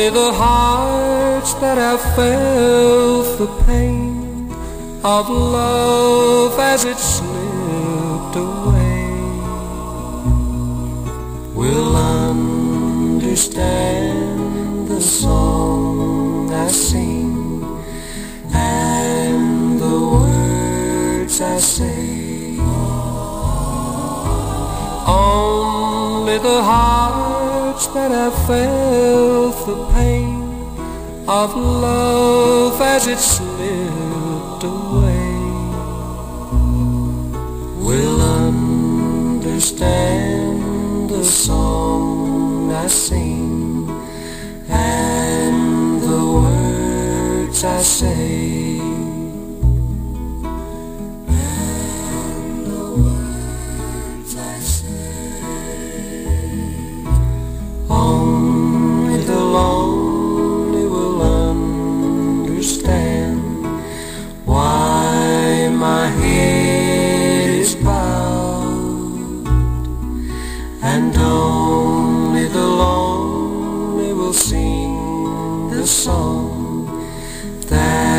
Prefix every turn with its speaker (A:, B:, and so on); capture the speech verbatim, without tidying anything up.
A: Only the hearts that have felt the pain of love as it slipped away will understand the song I sing and the words I say. Only the hearts that have felt the pain of love as it slipped away will understand the song I sing and the words I say. Only the lonely will understand why my head is bowed, and only the lonely will sing the song that